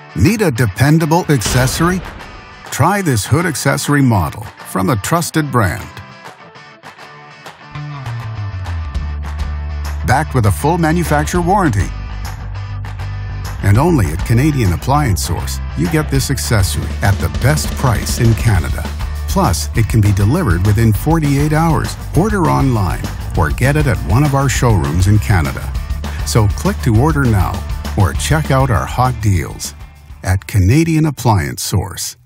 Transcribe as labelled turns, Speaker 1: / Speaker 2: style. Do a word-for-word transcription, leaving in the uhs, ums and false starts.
Speaker 1: Need a dependable accessory? Try this hood accessory model from a trusted brand. Backed with a full manufacturer warranty. And only at Canadian Appliance Source, you get this accessory at the best price in Canada. Plus, it can be delivered within forty-eight hours. Order online or get it at one of our showrooms in Canada. So click to order now or check out our hot deals at Canadian Appliance Source.